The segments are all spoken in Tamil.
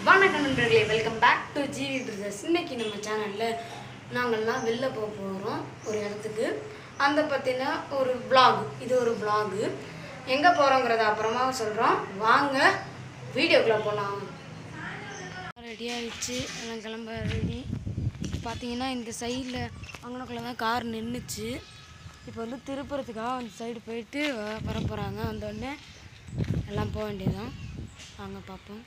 வணக்கம் நண்பர்களே, welcome back to GV brothers. இன்னைக்கு நம்ம சேனலில் நாங்கள்லாம் வெளில போக போகிறோம் ஒரு இடத்துக்கு. அந்த பற்றின ஒரு vlog. இது ஒரு vlog. எங்கே போகிறோங்கிறத அப்புறமா சொல்கிறோம். வாங்க வீடியோக்குள்ளே போகலாம். ரெடி ஆகிடுச்சு, எல்லாம் கிளம்ப ரெடி. பார்த்தீங்கன்னா இந்த சைடில் அங்கனக்குள்ளே தான் கார் நின்றுச்சு. இப்போ வந்து திருப்புறத்துக்காக அந்த சைடு போயிட்டு வர போகிறாங்க. வந்தோடனே எல்லாம் போக வேண்டியதுதான். வாங்க பார்ப்போம்.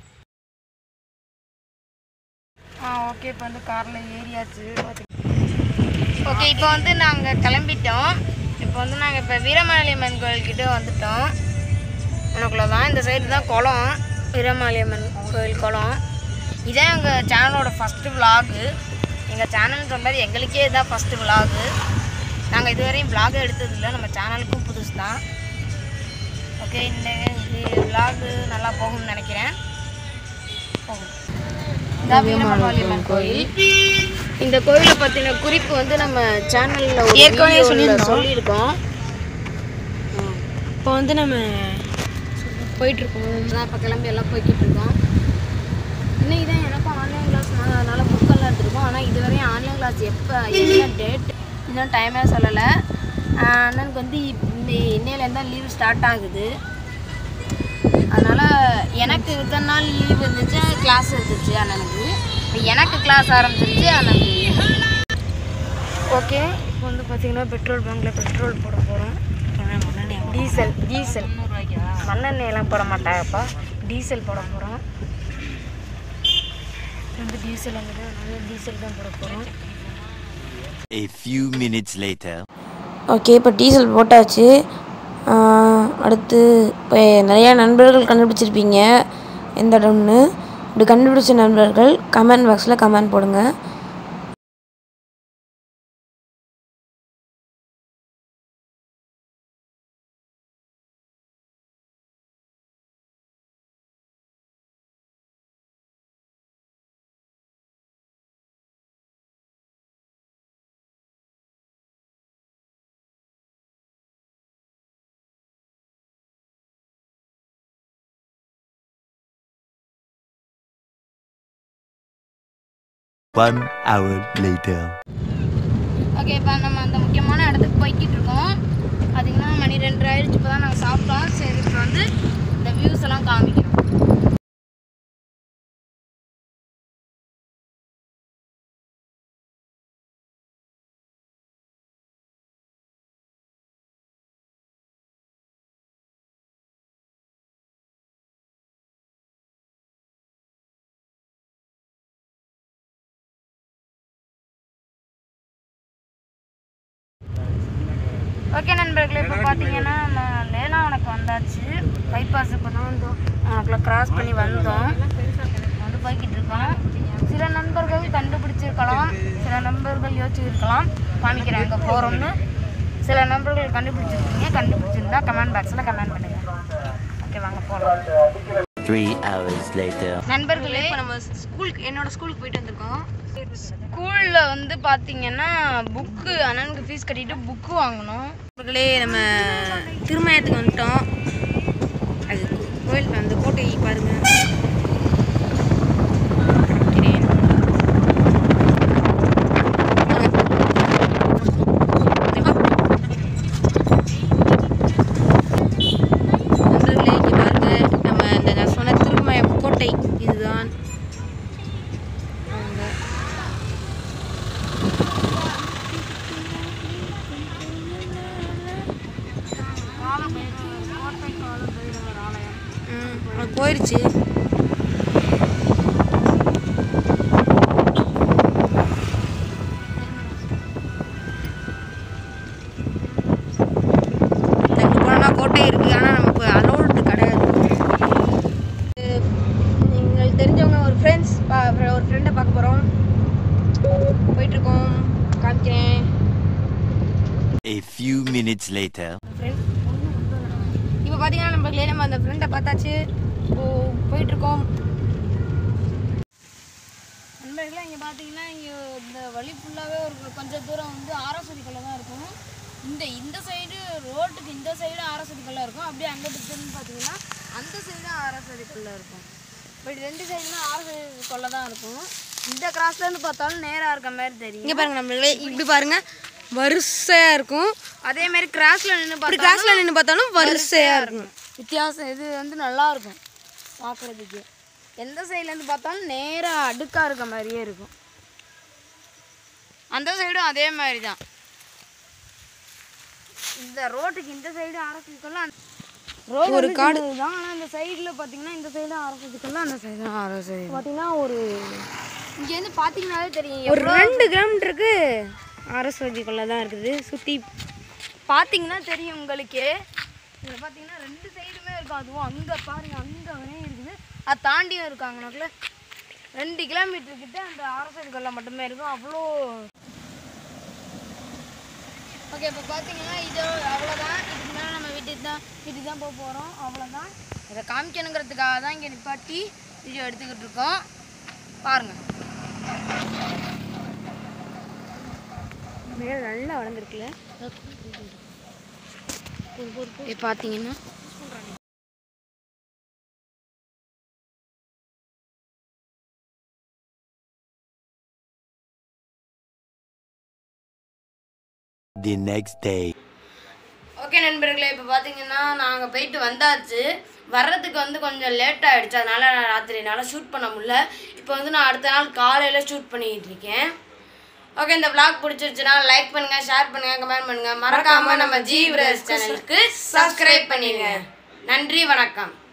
ஓகே, இப்போ வந்து காரில் ஏறியாச்சு. ஓகே, இப்போ வந்து நாங்கள் கிளம்பிட்டோம். இப்போ வந்து நாங்கள் இப்போ வீரமாளியம்மன் கோயில்கிட்ட வந்துட்டோம். உனக்குள்ள தான் இந்த சைடு தான் குளம், வீரமாளியம்மன் கோயில் குளம். இதான் எங்கள் சேனலோட ஃபஸ்ட்டு விலாகு. எங்கள் சேனல் சொல்கிறது எங்களுக்கே இதுதான் ஃபஸ்ட்டு விலாகு. நாங்கள் இதுவரையும் விலாக் எடுத்ததில்லை, நம்ம சேனலுக்கும் புதுசு தான். ஓகே, இந்த விலாகு நல்லா போகும்னு நினைக்கிறேன். போகும். வீரமாளியம்மன் கோயில். இந்த கோயிலை பற்றின குறிப்பு வந்து நம்ம சேனலில் ஏற்கனவே சொல்லியிருக்கோம். இப்போ வந்து நம்ம போயிட்டுருக்கோம். இப்போ கிளம்பி எல்லாம் போய்கிட்டு இருக்கோம். இன்னைக்கு தான் எனக்கும் ஆன்லைன் கிளாஸ், அதனால் புக்கெல்லாம் எடுத்துருக்கோம். ஆனால் இதுவரையும் ஆன்லைன் கிளாஸ் எப்போ, என்ன டேட், இன்னும் டைமே சொல்லலை. அண்ணனுக்கு வந்து இன்னையிலேருந்து தான் லீவ் ஸ்டார்ட் ஆகுது. அதனால் எனக்கு இத்தனை நாள் லீவ் இருந்துச்சு, கிளாஸ் இருந்துச்சு அண்ணனுக்கு. இப்போ எனக்கு கிளாஸ் ஆரம்பிச்சிருச்சு அண்ணனுக்கு. ஓகே, இப்போ வந்து பார்த்திங்கன்னா பெட்ரோல் பங்கில் பெட்ரோல் போட போகிறோம். டீசல் மண்ணெண்ணெயெல்லாம் போட மாட்டாங்கப்பா, டீசல் போட போகிறோம். வந்து டீசல் வந்து அதனால டீசல் தான் போட போகிறோம். A few minutes later. Okay, இப்போ டீசல் போட்டாச்சு. அடுத்து இப்போ நிறையா நண்பர்கள் கண்டுபிடிச்சிருப்பீங்க எந்த இடம்னு. இப்படி கண்டுபிடிச்ச நண்பர்கள் கமெண்ட் பாக்ஸில் கமெண்ட் போடுங்க. One hour later. ஓகே, இப்போ நம்ம அந்த முக்கியமான இடத்துக்கு போய்கிட்டு இருக்கோம். பார்த்திங்கன்னா மணி 2 ஆயிடுச்சு. இப்போ தான் நாங்கள் சாப்பிட்டோம். சரி, இப்போ வந்து இந்த வியூஸ் எல்லாம் காமிக்கிறோம். ஓகே நண்பர்களே, இப்போ பார்த்தீங்கன்னா நான் லேலாவனுக்கு வந்தாச்சு. பைபாஸ் இப்போ தான் வந்தோம், அவனுக்குள்ள கிராஸ் பண்ணி வந்தோம். வந்து போய்கிட்டு இருக்கோம். சில நண்பர்கள் கண்டுபிடிச்சிருக்கலாம், சில நண்பர்கள் யோசிச்சிருக்கலாம். காமிக்கிறேன் எங்கே போகிறோம்னு. சில நண்பர்கள் கண்டுபிடிச்சிருந்தா கமெண்ட் பாக்ஸில் கமெண்ட் பண்ணுங்கள். ஓகே, வாங்க போகலாம். 3 hours later. நண்பர்களே, இப்போ நம்ம என்னோட ஸ்கூலுக்கு போயிட்டு வந்திருக்கோம். ஸ்கூலில் வந்து பார்த்தீங்கன்னா புக்கு, அண்ணனுக்கு ஃபீஸ் கட்டிட்டு புக்கு வாங்கணும். நண்பர்களே, நம்ம திருமயத்துக்கு வந்துட்டோம். அது கோயில், அந்த கோட்டை பாருங்கள். நண்பர்களே, இங்கே பாருங்கள், நம்ம இந்த நான் சொன்ன திருமயம் கோட்டை இதுதான். போயிடுச்சு. போனால் கோட்டை இருக்குது, ஆனால் நமக்கு அலோடு கிடையாது. நீங்கள் தெரிஞ்சவங்க ஒரு ஃப்ரெண்டை பார்க்க போகிறோம். போயிட்டுருக்கோம், காமிக்கிறேன். A few minutes later. இப்போ பார்த்தீங்கன்னா நம்ம அந்த ஃப்ரெண்டை பார்த்தாச்சு. போயிட்டுருக்கோம். நண்பர்களே, இங்கே பார்த்தீங்கன்னா இங்கே இந்த வழி ஃபுல்லாகவே ஒரு கொஞ்சம் தூரம் வந்து ஆரஸ்வதி கல்லை தான் இருக்கும். இந்த சைடு ரோட்டுக்கு இந்த சைடு ஆரஸ்வதி கல்லை இருக்கும். அப்படியே அங்கே டிஸ்டன்ஸ் பார்த்தீங்கன்னா அந்த சைடு ஆரஸ்வதி கல்லை இருக்கும். இப்படி 2 சைடுமே ஆறு கொள்ள தான் இருக்கும். இந்த கிராஸ்லேருந்து பார்த்தாலும் நேராக இருக்க மாதிரி தெரியும். இங்கே பாருங்க நம்மளே இப்படி பாருங்க வரிசையாக இருக்கும். அதேமாரி கிராஸில் நின்று பார்த்தாலும் வரிசையாக இருக்கும். வித்தியாசம் இது வந்து நல்லாயிருக்கும் பார்க்குறதுக்கு. எந்த சைட்லேருந்து பார்த்தாலும் நேராக அடுக்காக இருக்க மாதிரியே இருக்கும். அந்த சைடும் அதே மாதிரி தான். இந்த ரோட்டுக்கு இந்த சைடு ஆரம்பிக்கலாம் ரோடு ஒரு காடு தான். ஆனால் இந்த சைடில் பார்த்தீங்கன்னா இந்த சைடு ஆரம்பிக்கலாம் அந்த சைடு ஆரம்பிச்சு பார்த்தீங்கன்னா ஒரு இங்கேருந்து பார்த்தீங்கன்னாலே தெரியும் ஒரு 2 கிலோமீட்டருக்கு ஆரஸ்வதி கொள்ளை தான் இருக்குது. சுற்றி பார்த்தீங்கன்னா தெரியும் உங்களுக்கு. இதில் பார்த்தீங்கன்னா 2 சைடுமே இருக்கும். அதுவும் அங்கே பாருங்க அங்கே வரையும் இருக்குது. அது தாண்டியும் இருக்காங்கனாக்குல 2 கிலோமீட்டர் கிட்ட அந்த ஆரஸ்வதி கொள்ளை மட்டுமே இருக்கும். அவ்வளோ ஓகே. இப்போ பார்த்தீங்கன்னா இது அவ்வளோதான். இதுக்கு மேலே நம்ம வீட்டுக்கு தான் போக போகிறோம். அவ்வளோதான். இதை காமிக்கணுங்கிறதுக்காக தான் இங்கே நிப்பாட்டி வீடியோ எடுத்துக்கிட்டு இருக்கோம். பாருங்கள் மேலே நல்லா வளர்ந்துருக்குல்ல. பார்த்தீங்கன்னா The next day. ஓகே நண்பர்களே, இப்போ பார்த்தீங்கன்னா நாங்கள் போயிட்டு வந்தாச்சு. வர்றதுக்கு வந்து கொஞ்சம் லேட் ஆகிடுச்சு. அதனால் நான் ராத்திரினால ஷூட் பண்ண முடியல. இப்போ வந்து நான் அடுத்த நாள் காலையில் ஷூட் பண்ணிக்கிட்டு இருக்கேன். ஓகே, இந்த vlog பிடிச்சிருச்சுன்னா லைக் பண்ணுங்கள், ஷேர் பண்ணுங்கள், கமெண்ட் பண்ணுங்கள். மறக்காமல் நம்ம ஜி பிரதர்ஸ் சேனலுக்கு சப்ஸ்கிரைப் பண்ணிடுங்க. நன்றி, வணக்கம்.